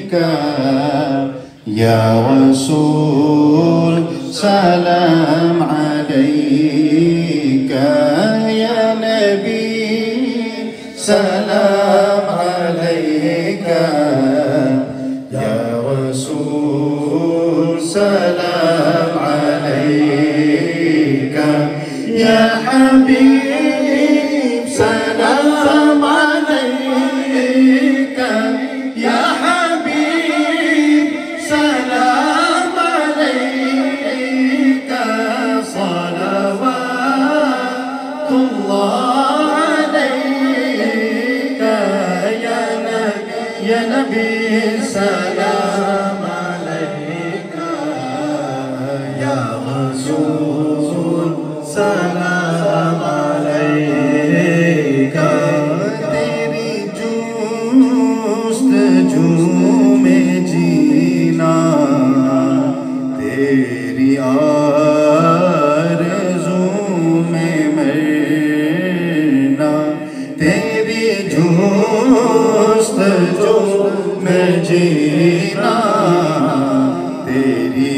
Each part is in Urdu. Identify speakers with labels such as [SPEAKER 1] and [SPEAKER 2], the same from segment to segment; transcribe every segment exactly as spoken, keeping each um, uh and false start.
[SPEAKER 1] عليك يا رسول سلام عليك يا نبي سلام عليك يا رسول سلام عليك يا حبيب سلام عليك يا حبيب سلام عليك صلوات الله عليك يا نبي يا نبي سلام عليك يا رسول سلام عليك تیری جستجو میں جینا تیری آرزو میں مرنا تیری جستجو میں جینا تیری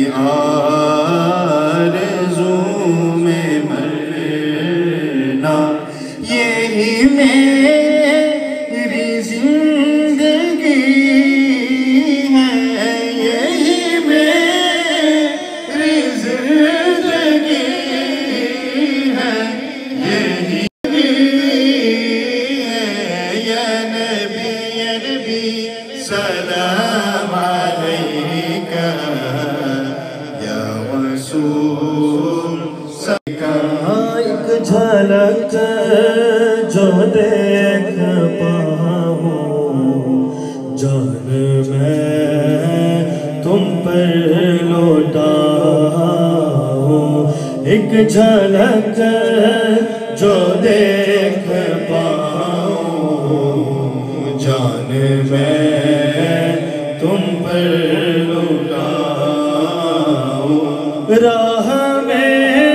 [SPEAKER 1] آرزو میں مرنا یہی میری زندگی ہے یہی میری زندگی ہے یہی یا نبی یا نبی سلام علیک یا رسول
[SPEAKER 2] ایک جھلک جو دیکھ پاؤں جان میں تم پر لوٹا ہوں ایک جھلک جو دیکھ پاؤں جان میں تم پر لوٹا ہوں راہ میں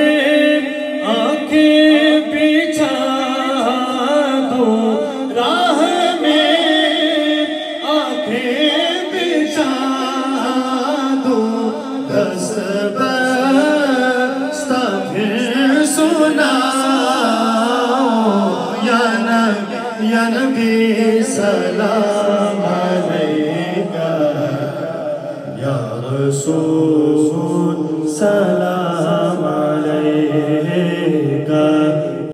[SPEAKER 1] یا نبی سلام علیکہ یا رسول سلام